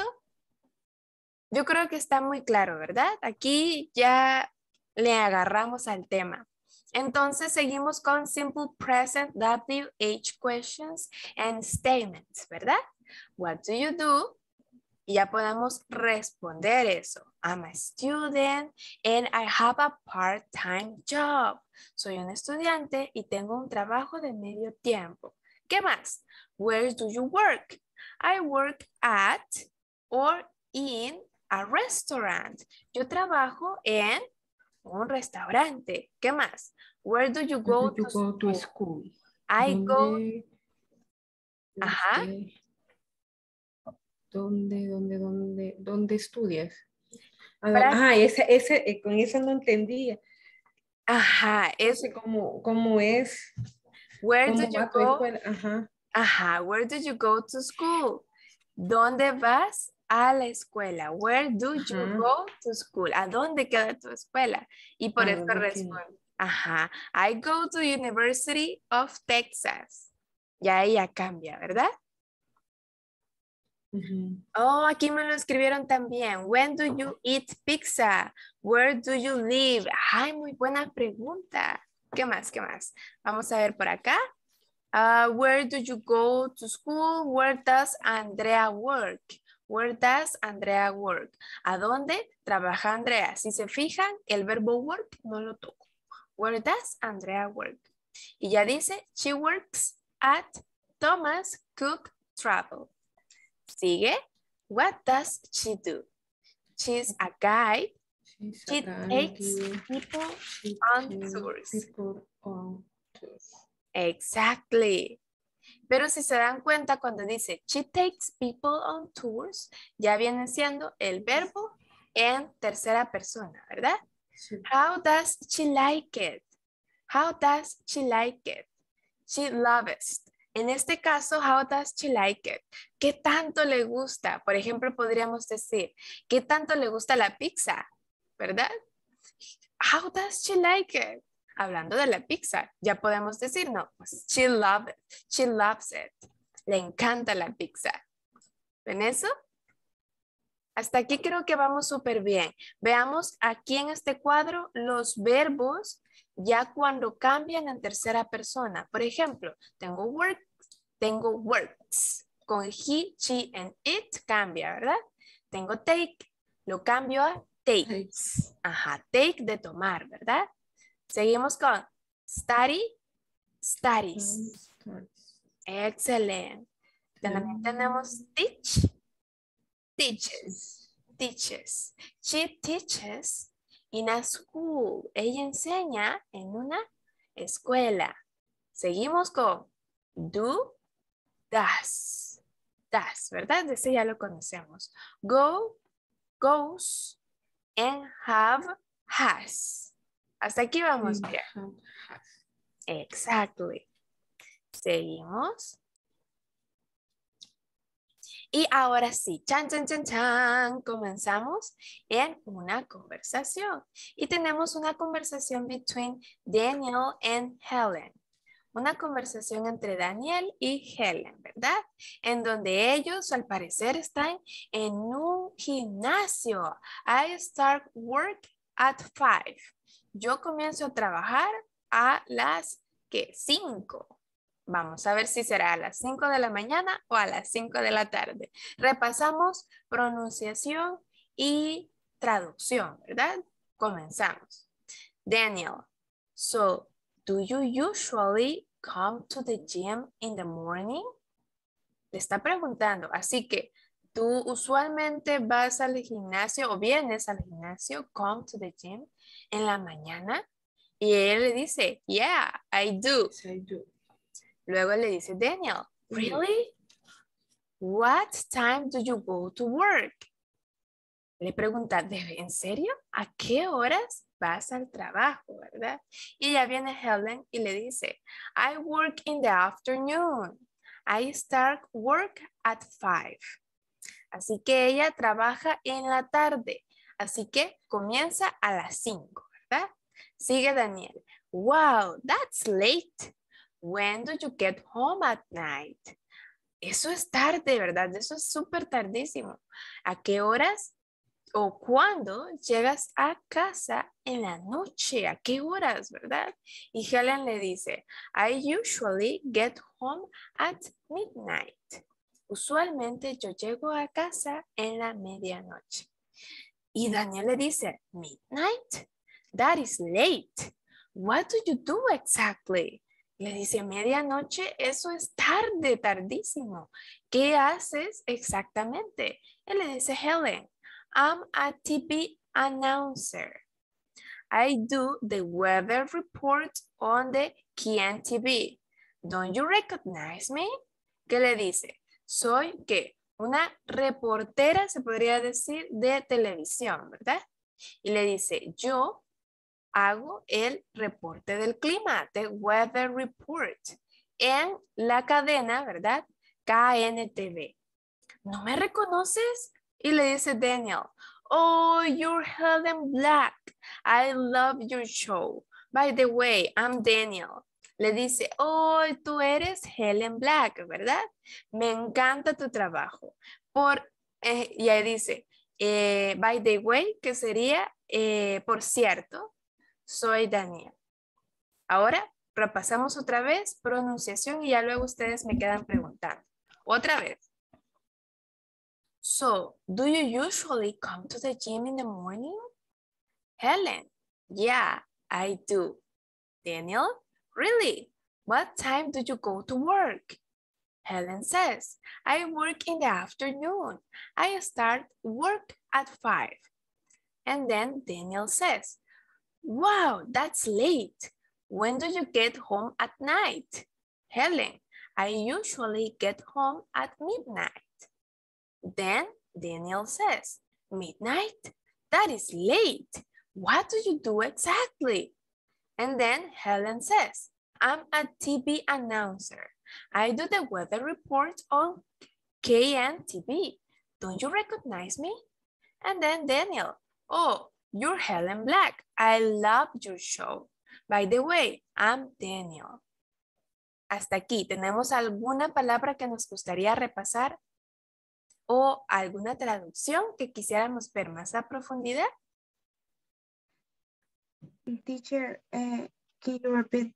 Speaker 1: Yo creo que está muy claro, ¿verdad? Aquí ya le agarramos al tema. Entonces seguimos con simple present WH questions and statements, ¿verdad? What do you do? Y ya podemos responder eso. I'm a student and I have a part-time job. Soy un estudiante y tengo un trabajo de medio tiempo. ¿Qué más? Where do you work? I work at or in a restaurant. Yo trabajo en un restaurante. ¿Qué más? Where do you go to school? I go. Ajá.
Speaker 3: ¿Dónde estudias? Con eso no entendía.
Speaker 1: Ajá.
Speaker 3: ¿Cómo es?
Speaker 1: Where do you go?
Speaker 3: Ajá.
Speaker 1: Ajá. Where do you go to school? ¿Dónde vas a la escuela? Where do you go to school? ¿A dónde queda tu escuela? Y por eso respondo. Ajá. I go to University of Texas. Ya ella cambia, ¿verdad? Aquí me lo escribieron también. When do you eat pizza? Where do you live? Ay, muy buena pregunta. ¿Qué más? ¿Qué más? Vamos a ver por acá. Where do you go to school? Where does Andrea work? Where does Andrea work? ¿A dónde trabaja Andrea? Si se fijan, el verbo work no lo toco. Where does Andrea work? Y ya dice, she works at Thomas Cook Travel. Sigue. What does she do? She's a guide. She takes people on tours. Exactly. Pero si se dan cuenta, cuando dice she takes people on tours, ya viene siendo el verbo en tercera persona, ¿verdad?
Speaker 3: Sí.
Speaker 1: How does she like it? How does she like it? She loves it. En este caso, how does she like it? ¿Qué tanto le gusta? Por ejemplo, podríamos decir, ¿qué tanto le gusta la pizza? ¿Verdad? How does she like it? Hablando de la pizza, ya podemos decir, no, pues she loves it. She loves it. Le encanta la pizza. ¿Ven eso? Hasta aquí creo que vamos súper bien. Veamos aquí en este cuadro los verbos ya cuando cambian en tercera persona. Por ejemplo, tengo works. Con he, she, and it cambia, ¿verdad? Tengo take, lo cambio a takes. Ajá, take de tomar, ¿verdad? Seguimos con study, studies. Excelente. También tenemos teach, teaches, teaches. She teaches in a school. Ella enseña en una escuela. Seguimos con do, does. Does, ¿verdad? Ese ya lo conocemos. Go, goes, and have, has. Hasta aquí vamos bien. Exactly. Seguimos. Y ahora sí, chan, chan, chan, chan, comenzamos en una conversación. Y tenemos una conversación between Daniel and Helen. Una conversación entre Daniel y Helen, ¿verdad? En donde ellos al parecer están en un gimnasio. I start work at 5. Yo comienzo a trabajar a las 5. Vamos a ver si será a las 5 de la mañana o a las 5 de la tarde. Repasamos pronunciación y traducción, ¿verdad? Comenzamos. Daniel, so do you usually come to the gym in the morning? Le está preguntando, así que tú usualmente vas al gimnasio o vienes al gimnasio, come to the gym, en la mañana. Y él le dice, yeah, I do.
Speaker 3: Yes, I do.
Speaker 1: Luego le dice Daniel, really? What time do you go to work? Le pregunta, ¿en serio? ¿A qué horas vas al trabajo, verdad? Y ya viene Helen y le dice, I work in the afternoon. I start work at 5. Así que ella trabaja en la tarde. Así que comienza a las 5, ¿verdad? Sigue Daniel. Wow, that's late. When do you get home at night? Eso es tarde, ¿verdad? Eso es súper tardísimo. ¿A qué horas o cuándo llegas a casa en la noche? ¿A qué horas, verdad? Y Helen le dice, I usually get home at midnight. Usualmente yo llego a casa en la medianoche. Y Daniel le dice, midnight? That is late. What do you do exactly? Le dice, medianoche, eso es tarde, tardísimo. ¿Qué haces exactamente? Él le dice, Helen, I'm a TV announcer. I do the weather report on the Kian TV. Don't you recognize me? ¿Qué le dice? Soy, ¿qué? Una reportera, se podría decir, de televisión, ¿verdad? Y le dice, yo hago el reporte del clima, the weather report, en la cadena, ¿verdad? KNTV. ¿No me reconoces? Y le dice Daniel, oh, you're Helen Black. I love your show. By the way, I'm Daniel. Le dice, oh, tú eres Helen Black, ¿verdad? Me encanta tu trabajo. Y ahí dice, by the way, que sería, por cierto, soy Daniel. Ahora repasamos otra vez pronunciación y ya luego ustedes me quedan preguntando. Otra vez. So, do you usually come to the gym in the morning? Helen, yeah, I do. Daniel, really? What time do you go to work? Helen says, I work in the afternoon. I start work at 5. And then Daniel says, wow, that's late. When do you get home at night? Helen, I usually get home at midnight. Then Daniel says, midnight? That is late. What do you do exactly? And then Helen says, I'm a TV announcer. I do the weather report on KNTV. Don't you recognize me? And then Daniel, oh, you're Helen Black. I love your show. By the way, I'm Daniel. Hasta aquí, ¿tenemos alguna palabra que nos gustaría repasar? ¿O alguna traducción que quisiéramos ver más a profundidad?
Speaker 9: Teacher, can you repeat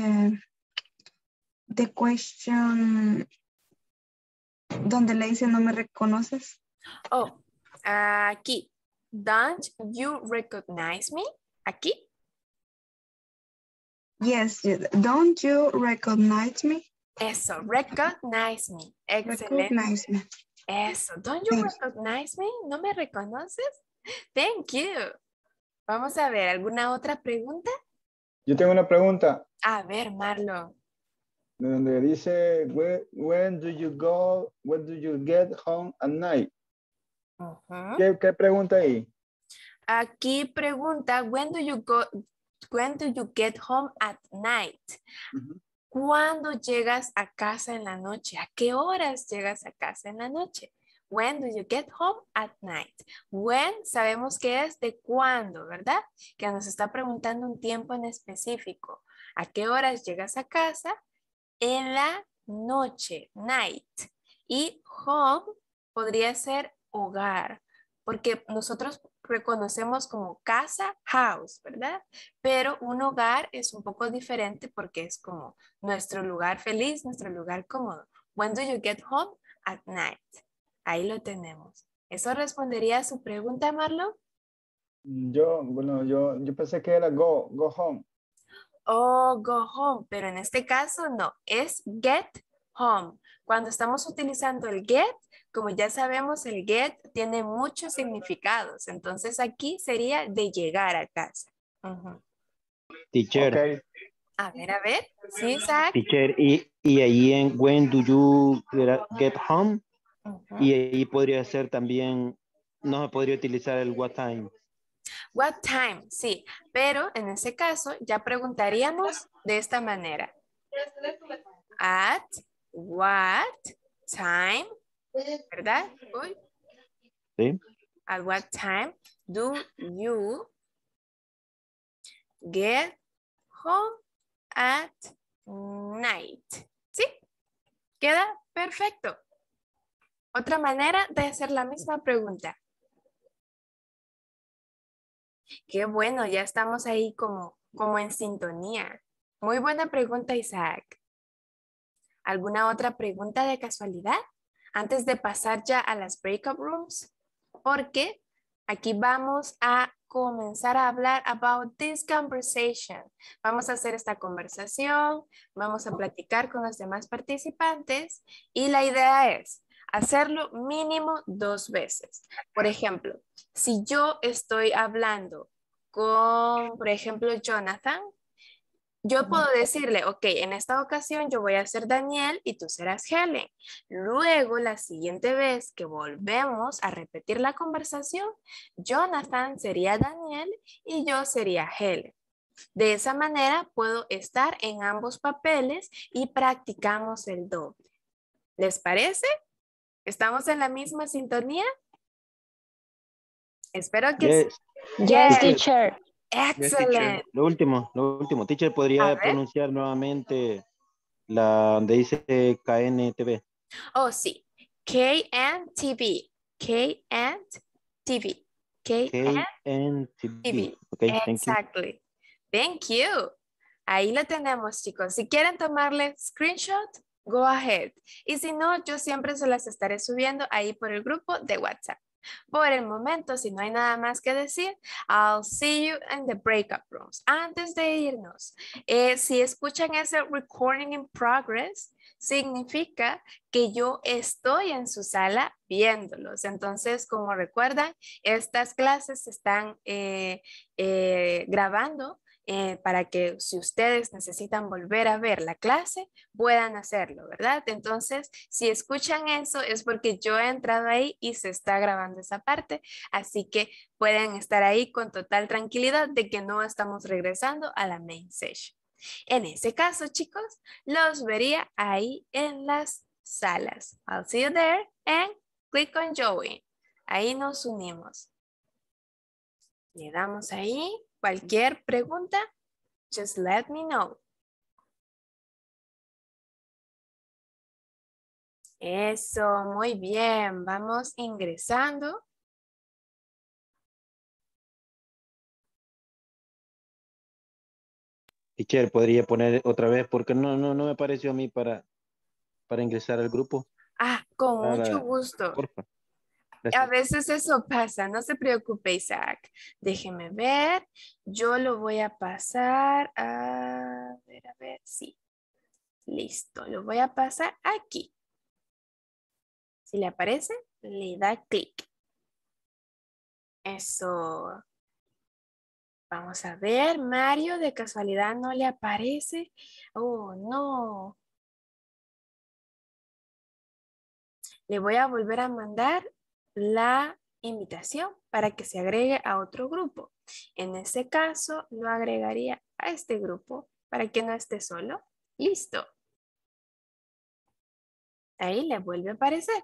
Speaker 9: the question donde le dice no me reconoces?
Speaker 1: Oh, aquí. Don't you recognize me? Aquí.
Speaker 9: Yes, don't you recognize me?
Speaker 1: Eso, recognize me. Excelente.
Speaker 9: Recognize me.
Speaker 1: Eso, don't you recognize me? ¿No me reconoces? Thank you. Vamos a ver, ¿alguna otra pregunta?
Speaker 10: Yo tengo una pregunta.
Speaker 1: A ver, Marlon.
Speaker 10: Donde dice, when do you get home at night? ¿Qué pregunta ahí?
Speaker 1: Aquí pregunta, when do you get home at night? ¿Cuándo llegas a casa en la noche? ¿A qué horas llegas a casa en la noche? When do you get home at night? When sabemos que es de cuándo, ¿verdad? Que nos está preguntando un tiempo en específico. ¿A qué horas llegas a casa? En la noche, night. Y home podría ser hogar, porque nosotros reconocemos como casa, house, ¿verdad? Pero un hogar es un poco diferente porque es como nuestro lugar feliz, nuestro lugar cómodo. When do you get home? At night. Ahí lo tenemos. ¿Eso respondería a su pregunta, Marlon?
Speaker 10: Yo pensé que era go home.
Speaker 1: Oh, go home, pero en este caso no, es get home. Cuando estamos utilizando el get, como ya sabemos, el get tiene muchos significados. Entonces aquí sería de llegar a casa.
Speaker 11: Teacher.
Speaker 10: Okay.
Speaker 1: A ver. Sí, Isaac.
Speaker 11: Teacher, y ahí en when do you get home? Y ahí podría ser también, no se podría utilizar el what time.
Speaker 1: What time, sí. Pero en ese caso ya preguntaríamos de esta manera. At what time, ¿verdad? Uy.
Speaker 11: Sí.
Speaker 1: At what time do you get home at night? ¿Sí? Queda perfecto. Otra manera de hacer la misma pregunta. Qué bueno, ya estamos ahí como en sintonía. Muy buena pregunta, Isaac. ¿Alguna otra pregunta de casualidad? Antes de pasar ya a las breakout rooms. Porque aquí vamos a comenzar a hablar about this conversation. Vamos a hacer esta conversación, vamos a platicar con los demás participantes y la idea es hacerlo mínimo 2 veces. Por ejemplo, si yo estoy hablando con, por ejemplo, Jonathan, yo puedo decirle, ok, en esta ocasión yo voy a ser Daniel y tú serás Helen. Luego, la siguiente vez que volvemos a repetir la conversación, Jonathan sería Daniel y yo sería Helen. De esa manera puedo estar en ambos papeles y practicamos el doble. ¿Les parece? ¿Estamos en la misma sintonía? Espero que sí.
Speaker 2: Yes, teacher.
Speaker 1: Excellent.
Speaker 11: Lo último. Teacher, ¿podría pronunciar nuevamente la donde dice KNTV?
Speaker 1: Oh, sí. KNTV. KNTV.
Speaker 11: KNTV. Okay,
Speaker 1: exactly. Thank you. Ahí lo tenemos, chicos. Si quieren tomarle screenshot, go ahead. Y si no, yo siempre se las estaré subiendo ahí por el grupo de WhatsApp. Por el momento, si no hay nada más que decir, I'll see you in the breakout rooms. Antes de irnos, si escuchan ese recording in progress, significa que yo estoy en su sala viéndolos. Entonces, como recuerdan, estas clases se están grabando para que si ustedes necesitan volver a ver la clase, puedan hacerlo, ¿verdad? Entonces, si escuchan eso es porque yo he entrado ahí y se está grabando esa parte, así que pueden estar ahí con total tranquilidad de que no estamos regresando a la main session. En ese caso, chicos, los vería ahí en las salas. I'll see you there and click on join. Ahí nos unimos. Le damos ahí. Cualquier pregunta, just let me know. Eso, muy bien. Vamos ingresando.
Speaker 11: Teacher, podría poner otra vez porque no me pareció a mí para ingresar al grupo.
Speaker 1: Ah, con mucho gusto.
Speaker 11: Porfa.
Speaker 1: A veces eso pasa, no se preocupe, Isaac. Déjeme ver. Yo lo voy a pasar a ver, sí. Listo, lo voy a pasar aquí. Si le aparece, le da clic. Eso. Vamos a ver, Mario, de casualidad no le aparece. Oh, no. Le voy a volver a mandar la invitación para que se agregue a otro grupo. En este caso, lo agregaría a este grupo para que no esté solo. Listo. Ahí le vuelve a aparecer.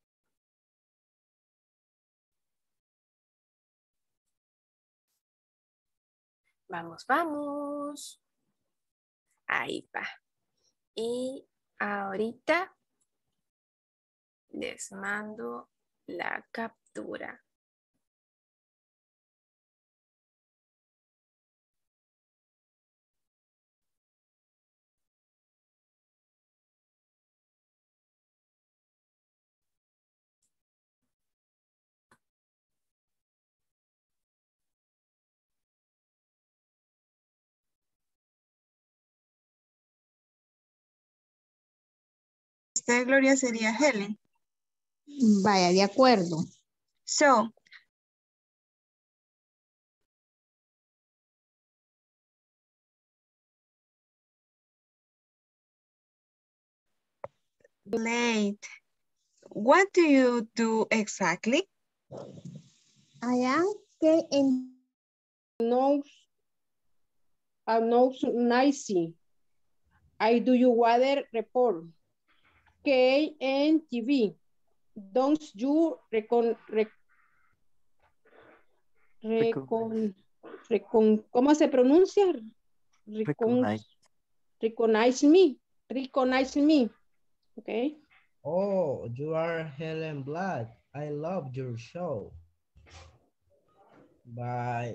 Speaker 1: Vamos, vamos. Ahí va. Y ahorita les mando la captura.
Speaker 9: Usted, Gloria, sería Helen.
Speaker 12: Vaya, de acuerdo.
Speaker 9: So, late. What do you do exactly?
Speaker 12: I am in
Speaker 3: nicey. I do your weather report. KNTV. Don't you ¿cómo se pronuncia? Recognize me. Recognize me. Okay.
Speaker 13: Oh, you are Helen Black. I love your show. By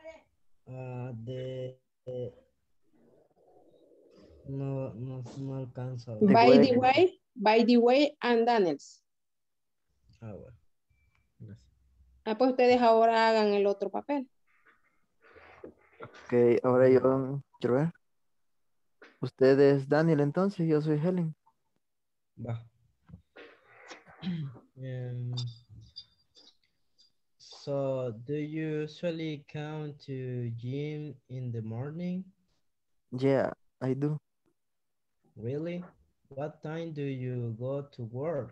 Speaker 13: no alcanzo.
Speaker 3: By the way, and Daniels.
Speaker 13: Ah, bueno. Gracias.
Speaker 3: Pues ustedes ahora hagan el otro papel.
Speaker 14: Ok, ahora yo quiero ver. Usted es Daniel entonces, yo soy Helen.
Speaker 13: Va. So, do you usually come to gym in the morning?
Speaker 14: Yeah, I do.
Speaker 13: Really? What time do you go to work?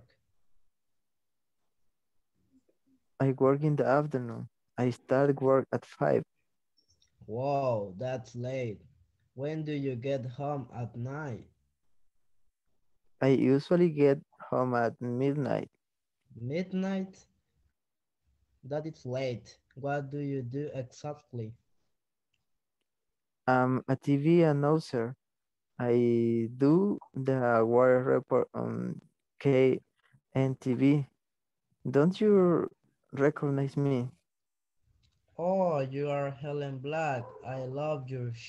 Speaker 14: I work in the afternoon. I start work at 5.
Speaker 13: Wow, that's late. When do you get home at night?
Speaker 14: I usually get home at midnight.
Speaker 13: Midnight? That is late. What do you do exactly?
Speaker 14: I'm a TV announcer. I do the weather report on KNTV. Don't you recognize me?
Speaker 13: Oh, you are Helen Black. I love your show.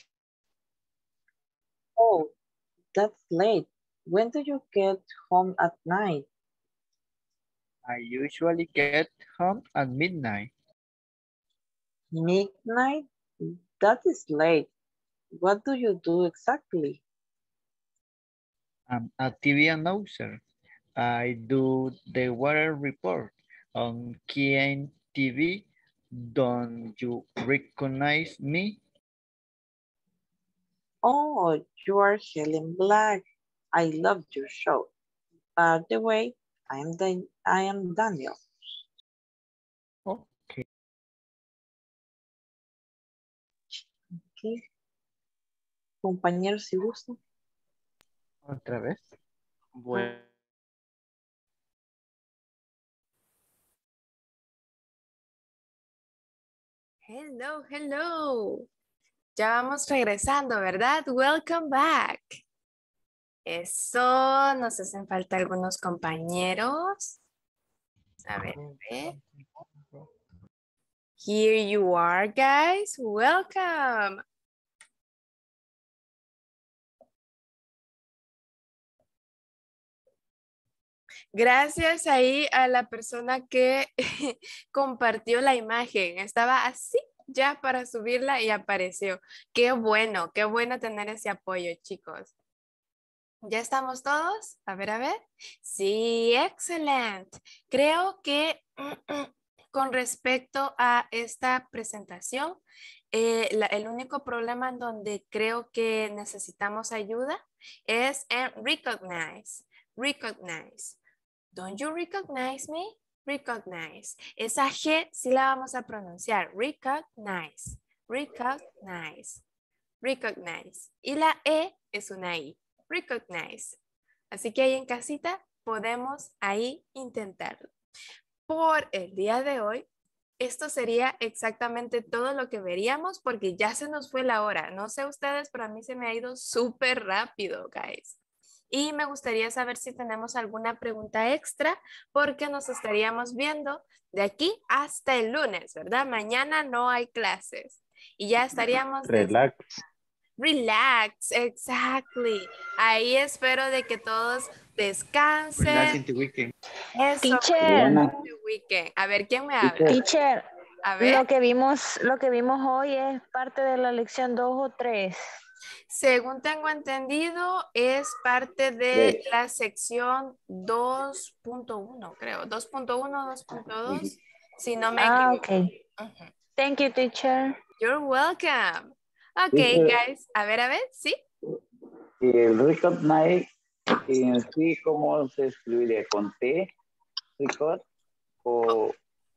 Speaker 15: Oh, that's late. When do you get home at night?
Speaker 16: I usually get home at midnight.
Speaker 15: Midnight? That is late. What do you do exactly?
Speaker 16: I'm a TV announcer. I do the weather report on Kien TV. Don't you recognize me?
Speaker 15: Oh, you are Helen Black. I love your show. By the way, I am Daniel.
Speaker 16: Okay.
Speaker 15: Okay. Compañeros, si gustan.
Speaker 16: Otra vez. Bueno.
Speaker 1: Hello, hello. Ya vamos regresando, ¿verdad? Welcome back. Eso, nos hacen falta algunos compañeros. A ver. Here you are, guys. Welcome. Gracias ahí a la persona que compartió la imagen. Estaba así ya para subirla y apareció. Qué bueno tener ese apoyo, chicos. ¿Ya estamos todos? A ver, a ver. Sí, excelente. Creo que con respecto a esta presentación, el único problema en donde creo que necesitamos ayuda es en recognize. Recognize. Don't you recognize me? Recognize. Esa G sí la vamos a pronunciar. Recognize. Recognize. Recognize. Y la E es una I. Recognize. Así que ahí en casita podemos ahí intentarlo. Por el día de hoy, esto sería exactamente todo lo que veríamos porque ya se nos fue la hora. No sé ustedes, pero a mí se me ha ido súper rápido, guys. Y me gustaría saber si tenemos alguna pregunta extra porque nos estaríamos viendo de aquí hasta el lunes, ¿verdad? Mañana no hay clases y ya estaríamos...
Speaker 11: Relax.
Speaker 1: Relax, exactly. Ahí espero de que todos descansen.
Speaker 16: Relax in the weekend.
Speaker 1: Eso,
Speaker 2: Teacher.
Speaker 1: weekend. A ver, ¿quién me habla?
Speaker 2: Teacher,
Speaker 1: A ver.
Speaker 2: lo que vimos hoy es parte de la lección 2 o 3.
Speaker 1: Según tengo entendido, es parte de la sección 2.1, creo. 2.1, 2.2, si no me equivoco.
Speaker 2: Okay. Thank you, teacher.
Speaker 1: You're welcome. Ok, guys. A ver, ¿sí?
Speaker 17: Y el recognize en sí, ¿cómo se escribiría? ¿Con T? ¿Record? ¿O...?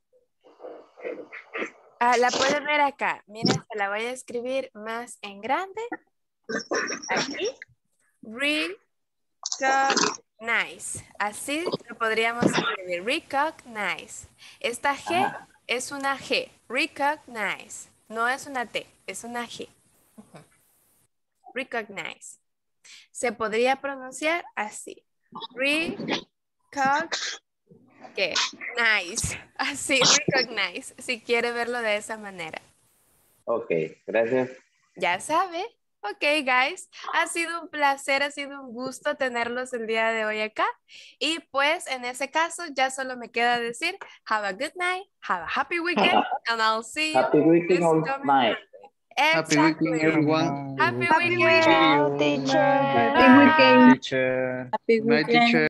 Speaker 1: La pueden ver acá. Miren, se la voy a escribir más en grande. Aquí. Recognize. Así lo podríamos escribir. Recognize. Esta G es una G. Recognize. No es una T, es una G. Recognize. Se podría pronunciar así. Recognize. Así, recognize. Si quiere verlo de esa manera.
Speaker 17: Ok, gracias.
Speaker 1: Ya sabe. Ok, guys. Ha sido un placer, ha sido un gusto tenerlos el día de hoy acá. Y pues en ese caso ya solo me queda decir have a good night, have a happy weekend, and I'll see you
Speaker 17: Happy weekend
Speaker 1: this
Speaker 17: or
Speaker 1: coming
Speaker 17: night.
Speaker 1: Exactly.
Speaker 16: Happy weekend, everyone.
Speaker 1: Happy
Speaker 2: Happy
Speaker 1: weekend.
Speaker 2: weekend, teacher.
Speaker 16: Happy weekend. Teacher.
Speaker 15: Happy
Speaker 16: Good night, teacher.